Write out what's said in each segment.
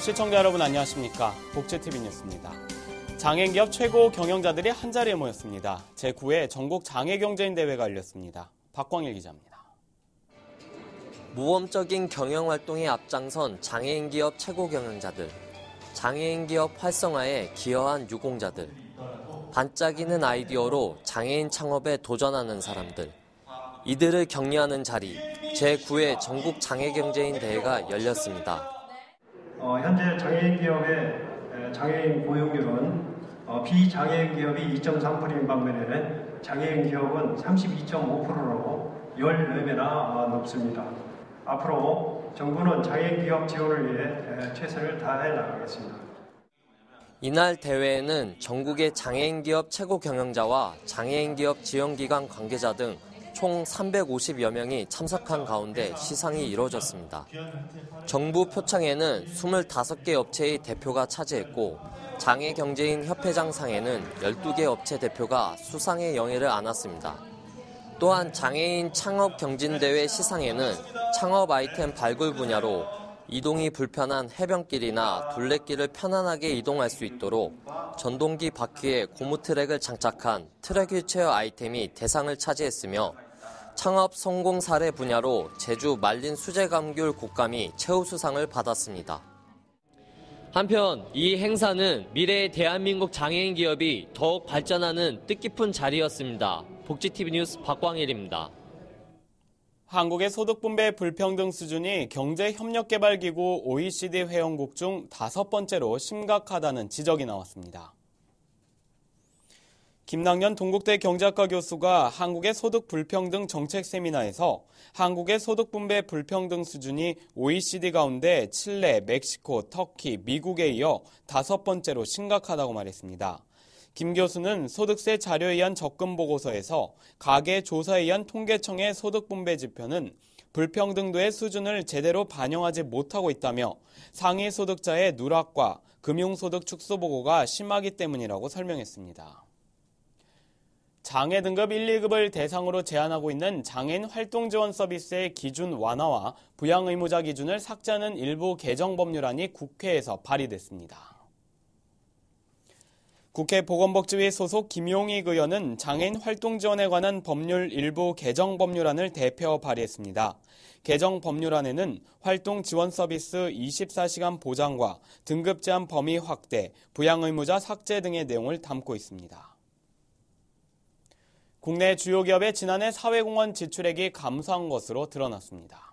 시청자 여러분 안녕하십니까? 복지TV 뉴스입니다. 장애인기업 최고 경영자들이 한자리에 모였습니다. 제9회 전국 장애경제인 대회가 열렸습니다. 박광일 기자입니다. 모험적인 경영활동에 앞장선 장애인기업 최고 경영자들, 장애인기업 활성화에 기여한 유공자들, 반짝이는 아이디어로 장애인 창업에 도전하는 사람들, 이들을 격려하는 자리, 제9회 전국 장애경제인 대회가 열렸습니다. 현재 장애인 기업의 장애인 고용률은 비장애인 기업이 2.3%인 반면에 장애인 기업은 32.5%로 14배나 높습니다. 앞으로 정부는 장애인 기업 지원을 위해 최선을 다해 나가겠습니다. 이날 대회에는 전국의 장애인 기업 최고 경영자와 장애인 기업 지원기관 관계자 등 총 350여 명이 참석한 가운데 시상이 이루어졌습니다. 정부 표창에는 25개 업체의 대표가 차지했고 장애경제인 협회장 상에는 12개 업체 대표가 수상의 영예를 안았습니다. 또한 장애인 창업경진대회 시상에는 창업 아이템 발굴 분야로 이동이 불편한 해변길이나 둘레길을 편안하게 이동할 수 있도록 전동기 바퀴에 고무 트랙을 장착한 트랙 휠체어 아이템이 대상을 차지했으며 창업 성공 사례 분야로 제주 말린 수제 감귤 곶감이 최우수상을 받았습니다. 한편 이 행사는 미래의 대한민국 장애인 기업이 더욱 발전하는 뜻깊은 자리였습니다. 복지TV 뉴스 박광일입니다. 한국의 소득분배 불평등 수준이 경제협력개발기구 OECD 회원국 중 5번째로 심각하다는 지적이 나왔습니다. 김낙연 동국대 경제학과 교수가 한국의 소득 불평등 정책 세미나에서 한국의 소득분배 불평등 수준이 OECD 가운데 칠레, 멕시코, 터키, 미국에 이어 5번째로 심각하다고 말했습니다. 김 교수는 소득세 자료에 의한 접근 보고서에서 가계조사에 의한 통계청의 소득분배 지표는 불평등도의 수준을 제대로 반영하지 못하고 있다며 상위 소득자의 누락과 금융소득 축소 보고가 심하기 때문이라고 설명했습니다. 장애 등급 1, 2급을 대상으로 제한하고 있는 장애인 활동 지원 서비스의 기준 완화와 부양 의무자 기준을 삭제하는 일부 개정 법률안이 국회에서 발의됐습니다. 국회 보건복지위 소속 김용익 의원은 장애인 활동 지원에 관한 법률 일부 개정 법률안을 대표 발의했습니다. 개정 법률안에는 활동 지원 서비스 24시간 보장과 등급 제한 범위 확대, 부양 의무자 삭제 등의 내용을 담고 있습니다. 국내 주요 기업의 지난해 사회공헌 지출액이 감소한 것으로 드러났습니다.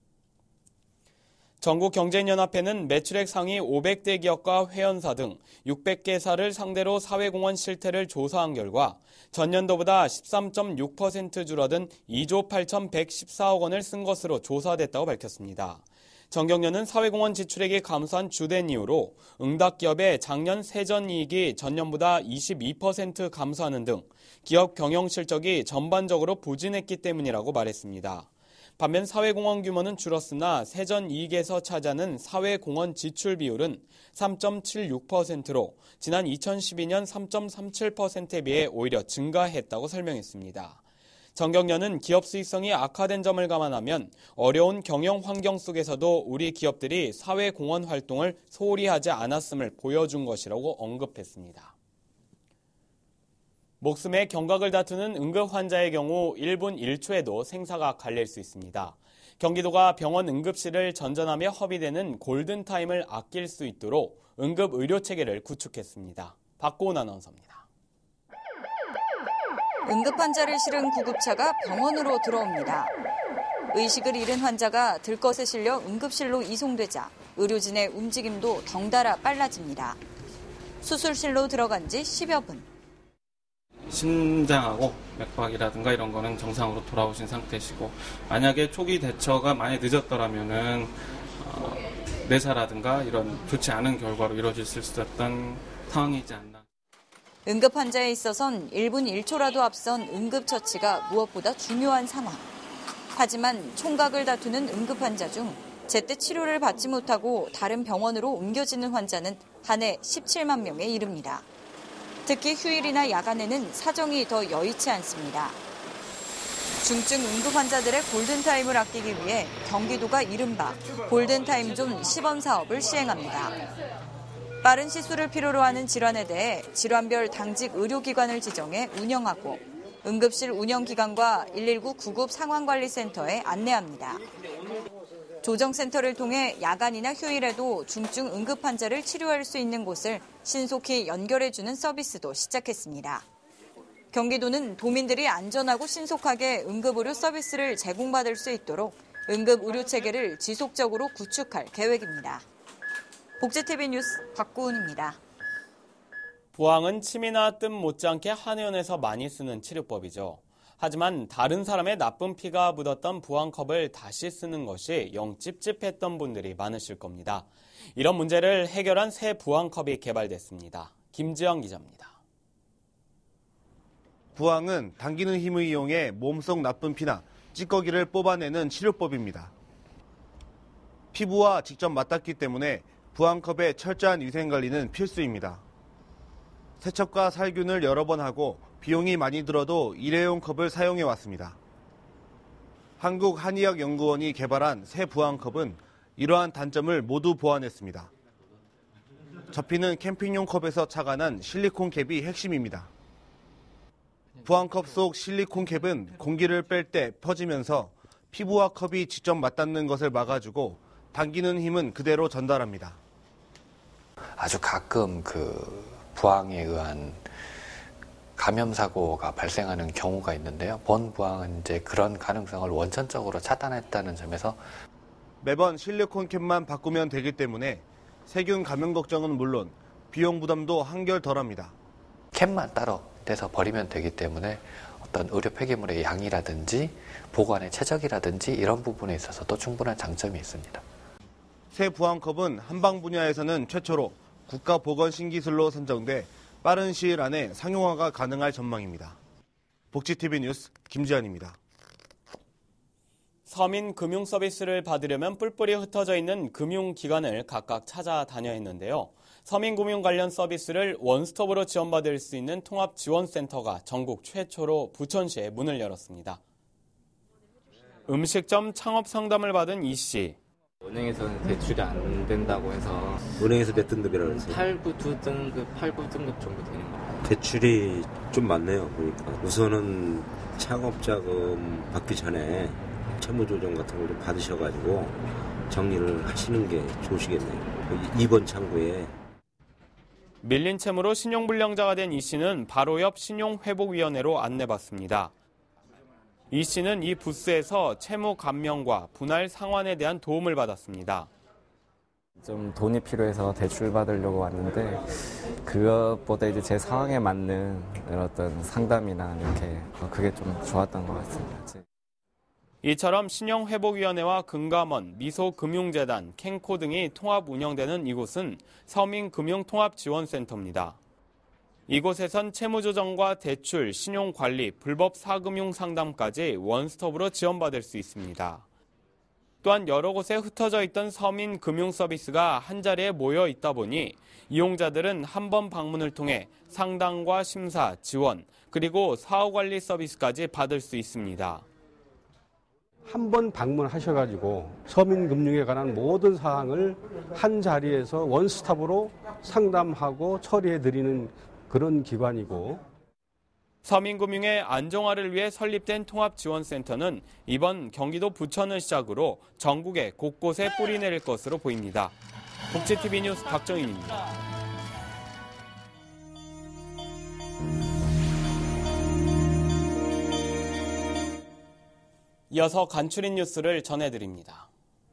전국경제인연합회는 매출액 상위 500대 기업과 회원사 등 600개사를 상대로 사회공헌 실태를 조사한 결과 전년도보다 13.6% 줄어든 2조 8,114억 원을 쓴 것으로 조사됐다고 밝혔습니다. 정경련은 사회공헌 지출액이 감소한 주된 이유로 응답기업의 작년 세전이익이 전년보다 22% 감소하는 등 기업 경영 실적이 전반적으로 부진했기 때문이라고 말했습니다. 반면 사회공헌 규모는 줄었으나 세전이익에서 차지하는 사회공헌 지출 비율은 3.76%로 지난 2012년 3.37%에 비해 오히려 증가했다고 설명했습니다. 정경련은 기업 수익성이 악화된 점을 감안하면 어려운 경영 환경 속에서도 우리 기업들이 사회공헌 활동을 소홀히 하지 않았음을 보여준 것이라고 언급했습니다. 목숨의 경각을 다투는 응급 환자의 경우 1분 1초에도 생사가 갈릴 수 있습니다. 경기도가 병원 응급실을 전전하며 허비되는 골든타임을 아낄 수 있도록 응급 의료체계를 구축했습니다. 박고은 아나운서입니다. 응급환자를 실은 구급차가 병원으로 들어옵니다. 의식을 잃은 환자가 들것에 실려 응급실로 이송되자 의료진의 움직임도 덩달아 빨라집니다. 수술실로 들어간 지 10여 분. 심장하고 맥박이라든가 이런 거는 정상으로 돌아오신 상태시고 만약에 초기 대처가 많이 늦었더라면은 뇌사라든가 이런 좋지 않은 결과로 이루어질 수 있었던 상황이지 않나. 응급환자에 있어선 1분 1초라도 앞선 응급처치가 무엇보다 중요한 상황. 하지만 총각을 다투는 응급환자 중 제때 치료를 받지 못하고 다른 병원으로 옮겨지는 환자는 한 해 17만 명에 이릅니다. 특히 휴일이나 야간에는 사정이 더 여의치 않습니다. 중증 응급 환자들의 골든타임을 아끼기 위해 경기도가 이른바 골든타임존 시범 사업을 시행합니다. 빠른 시술을 필요로 하는 질환에 대해 질환별 당직 의료기관을 지정해 운영하고 응급실 운영기관과 119 구급 상황관리센터에 안내합니다. 조정센터를 통해 야간이나 휴일에도 중증 응급 환자를 치료할 수 있는 곳을 신속히 연결해주는 서비스도 시작했습니다. 경기도는 도민들이 안전하고 신속하게 응급의료 서비스를 제공받을 수 있도록 응급의료체계를 지속적으로 구축할 계획입니다. 복지TV 뉴스 박구은입니다. 부항은 침이나 뜸 못지않게 한의원에서 많이 쓰는 치료법이죠. 하지만 다른 사람의 나쁜 피가 묻었던 부항컵을 다시 쓰는 것이 영 찝찝했던 분들이 많으실 겁니다. 이런 문제를 해결한 새 부항컵이 개발됐습니다. 김지영 기자입니다. 부항은 당기는 힘을 이용해 몸속 나쁜 피나 찌꺼기를 뽑아내는 치료법입니다. 피부와 직접 맞닿기 때문에 부항컵의 철저한 위생관리는 필수입니다. 세척과 살균을 여러 번 하고 비용이 많이 들어도 일회용 컵을 사용해 왔습니다. 한국한의학연구원이 개발한 새 부항컵은 이러한 단점을 모두 보완했습니다. 접히는 캠핑용 컵에서 착안한 실리콘 캡이 핵심입니다. 부항컵 속 실리콘 캡은 공기를 뺄 때 퍼지면서 피부와 컵이 직접 맞닿는 것을 막아주고 당기는 힘은 그대로 전달합니다. 아주 가끔 부항에 의한 감염 사고가 발생하는 경우가 있는데요. 본부항은 이제 그런 가능성을 원천적으로 차단했다는 점에서 매번 실리콘 캡만 바꾸면 되기 때문에 세균 감염 걱정은 물론 비용 부담도 한결 덜합니다. 캡만 따로 떼서 버리면 되기 때문에 어떤 의료 폐기물의 양이라든지 보관의 최적이라든지 이런 부분에 있어서도 충분한 장점이 있습니다. 새 부항컵은 한방 분야에서는 최초로 국가보건신기술로 선정돼 빠른 시일 안에 상용화가 가능할 전망입니다. 복지TV 뉴스 김지한입니다. 서민 금융 서비스를 받으려면 뿔뿔이 흩어져 있는 금융기관을 각각 찾아다녀야 했는데요. 서민금융 관련 서비스를 원스톱으로 지원받을 수 있는 통합지원센터가 전국 최초로 부천시에 문을 열었습니다. 음식점 창업 상담을 받은 이 씨. 은행에서는 대출이 안 된다고 해서 은행에서 몇 등급이라고 했어요? 8, 9등급 정도 되는 것 같아요. 대출이 좀 많네요. 보니까 우선은 창업자금 받기 전에 채무조정 같은 걸 좀 받으셔가지고 정리를 하시는 게 좋으시겠네요. 2번 창구에. 밀린 채무로 신용불량자가 된 이 씨는 바로 옆 신용회복위원회로 안내받습니다. 이 씨는 이 부스에서 채무 감면과 분할 상환에 대한 도움을 받았습니다. 좀 돈이 필요해서 대출 받으려고 왔는데 그것보다 이제 제 상황에 맞는 어떤 상담이나 이렇게 그게 좀 좋았던 것 같습니다. 이처럼 신용회복위원회와 금감원, 미소금융재단, 캔코 등이 통합 운영되는 이곳은 서민금융통합지원센터입니다. 이곳에선 채무조정과 대출, 신용관리, 불법 사금융 상담까지 원스톱으로 지원받을 수 있습니다. 또한 여러 곳에 흩어져 있던 서민 금융 서비스가 한자리에 모여 있다 보니 이용자들은 한 번 방문을 통해 상담과 심사, 지원, 그리고 사후관리 서비스까지 받을 수 있습니다. 한 번 방문하셔가지고 서민금융에 관한 모든 사항을 한 자리에서 원스톱으로 상담하고 처리해드리는 그런 기관이고, 서민금융의 안정화를 위해 설립된 통합지원센터는 이번 경기도 부천을 시작으로 전국에 곳곳에 뿌리내릴 것으로 보입니다. 복지TV 뉴스 박정인입니다. 이어서 간추린 뉴스를 전해드립니다.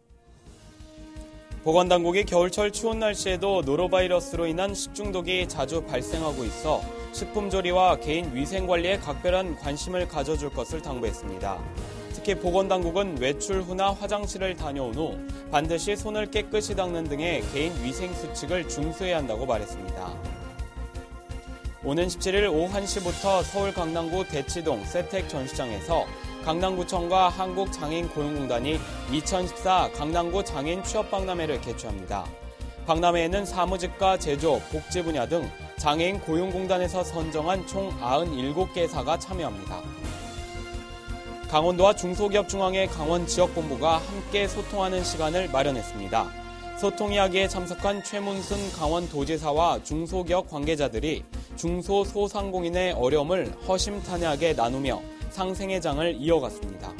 보건당국이 겨울철 추운 날씨에도 노로바이러스로 인한 식중독이 자주 발생하고 있어 식품조리와 개인 위생관리에 각별한 관심을 가져줄 것을 당부했습니다. 특히 보건당국은 외출 후나 화장실을 다녀온 후 반드시 손을 깨끗이 닦는 등의 개인 위생 수칙을 준수해야 한다고 말했습니다. 오는 17일 오후 1시부터 서울 강남구 대치동 세택 전시장에서 강남구청과 한국장애인고용공단이 2014 강남구 장애인 취업박람회를 개최합니다. 박람회에는 사무직과 제조업, 복지 분야 등 장애인 고용공단에서 선정한 총 97개사가 참여합니다. 강원도와 중소기업중앙회 강원지역본부가 함께 소통하는 시간을 마련했습니다. 소통 이야기에 참석한 최문순 강원도지사와 중소기업 관계자들이 중소소상공인의 어려움을 허심탄회하게 나누며 상생의 장을 이어갔습니다.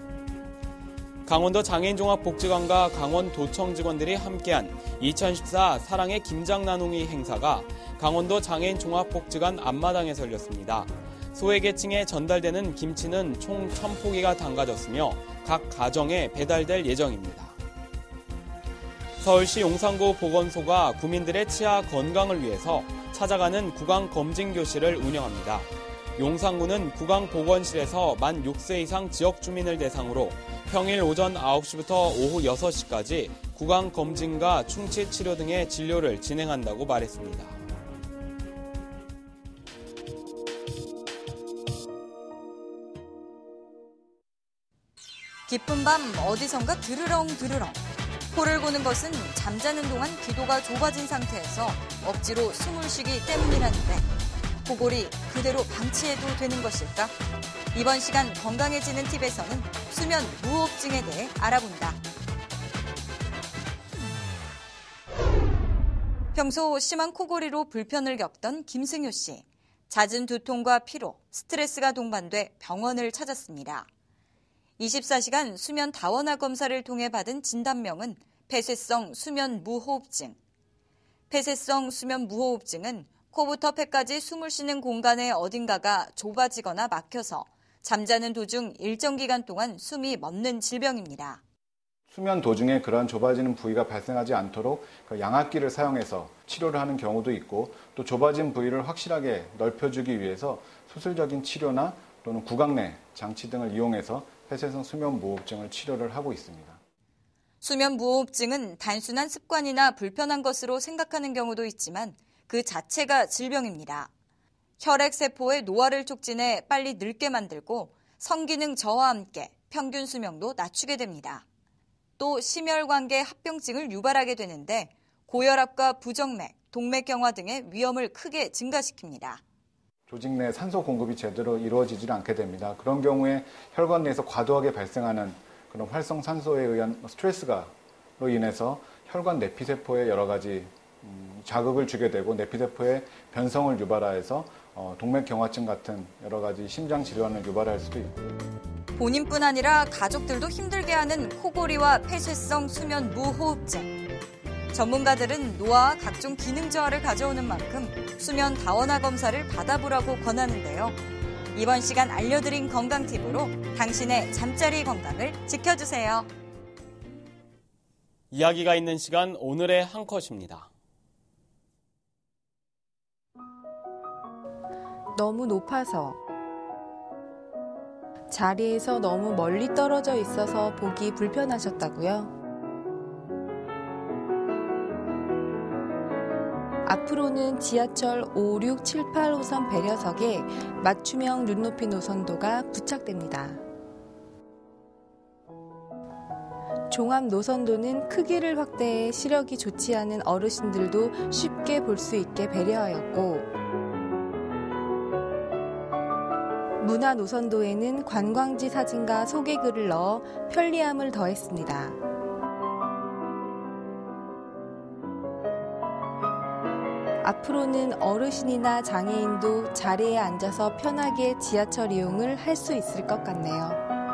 강원도 장애인종합복지관과 강원도청 직원들이 함께한 2014 사랑의 김장 나눔이 행사가 강원도 장애인종합복지관 앞마당에서 열렸습니다. 소외계층에 전달되는 김치는 총 1,000포기가 담가졌으며 각 가정에 배달될 예정입니다. 서울시 용산구 보건소가 구민들의 치아 건강을 위해서 찾아가는 구강검진교실을 운영합니다. 용산구는 구강보건실에서 만 6세 이상 지역 주민을 대상으로 평일 오전 9시부터 오후 6시까지 구강검진과 충치치료 등의 진료를 진행한다고 말했습니다. 깊은 밤 어디선가 드르렁드르렁. 코를 고는 것은 잠자는 동안 기도가 좁아진 상태에서 억지로 숨을 쉬기 때문이라는데 코골이 그대로 방치해도 되는 것일까? 이번 시간 건강해지는 팁에서는 수면 무호흡증에 대해 알아본다. 평소 심한 코골이로 불편을 겪던 김승효 씨. 잦은 두통과 피로, 스트레스가 동반돼 병원을 찾았습니다. 24시간 수면 다원화 검사를 통해 받은 진단명은 폐쇄성 수면 무호흡증. 폐쇄성 수면 무호흡증은 코부터 폐까지 숨을 쉬는 공간의 어딘가가 좁아지거나 막혀서 잠자는 도중 일정 기간 동안 숨이 멎는 질병입니다. 수면 도중에 그러한 좁아지는 부위가 발생하지 않도록 양압기를 사용해서 치료를 하는 경우도 있고 또 좁아진 부위를 확실하게 넓혀주기 위해서 수술적인 치료나 또는 구강내 장치 등을 이용해서 폐쇄성 수면 무호흡증을 치료를 하고 있습니다. 수면 무호흡증은 단순한 습관이나 불편한 것으로 생각하는 경우도 있지만 그 자체가 질병입니다. 혈액세포의 노화를 촉진해 빨리 늙게 만들고 성기능 저하와 함께 평균 수명도 낮추게 됩니다. 또 심혈관계 합병증을 유발하게 되는데 고혈압과 부정맥, 동맥경화 등의 위험을 크게 증가시킵니다. 조직 내 산소 공급이 제대로 이루어지지 않게 됩니다. 그런 경우에 혈관 내에서 과도하게 발생하는 그런 활성산소에 의한 스트레스로 인해서 혈관 내피세포에 여러 가지 자극을 주게 되고 내피세포에 변성을 유발하여서 동맥경화증 같은 여러 가지 심장 질환을 유발할 수도 있고요. 본인뿐 아니라 가족들도 힘들게 하는 코골이와 폐쇄성 수면 무호흡증. 전문가들은 노화와 각종 기능 저하를 가져오는 만큼 수면 다원화 검사를 받아보라고 권하는데요. 이번 시간 알려드린 건강 팁으로 당신의 잠자리 건강을 지켜주세요. 이야기가 있는 시간 오늘의 한 컷입니다. 너무 높아서 자리에서 너무 멀리 떨어져 있어서 보기 불편하셨다고요? 앞으로는 지하철 5, 6, 7, 8호선 배려석에 맞춤형 눈높이 노선도가 부착됩니다. 종합 노선도는 크기를 확대해 시력이 좋지 않은 어르신들도 쉽게 볼 수 있게 배려하였고 문화 노선도에는 관광지 사진과 소개글을 넣어 편리함을 더했습니다. 앞으로는 어르신이나 장애인도 자리에 앉아서 편하게 지하철 이용을 할 수 있을 것 같네요.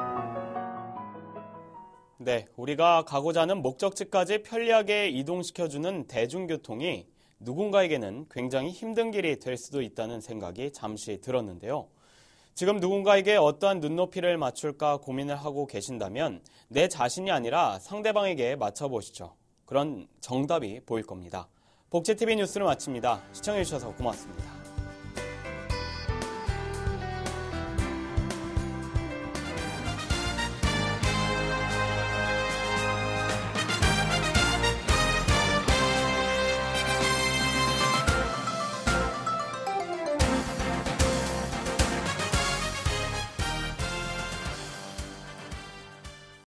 네, 우리가 가고자 하는 목적지까지 편리하게 이동시켜주는 대중교통이 누군가에게는 굉장히 힘든 길이 될 수도 있다는 생각이 잠시 들었는데요. 지금 누군가에게 어떠한 눈높이를 맞출까 고민을 하고 계신다면 내 자신이 아니라 상대방에게 맞춰보시죠. 그런 정답이 보일 겁니다. 복지TV 뉴스를 마칩니다. 시청해주셔서 고맙습니다.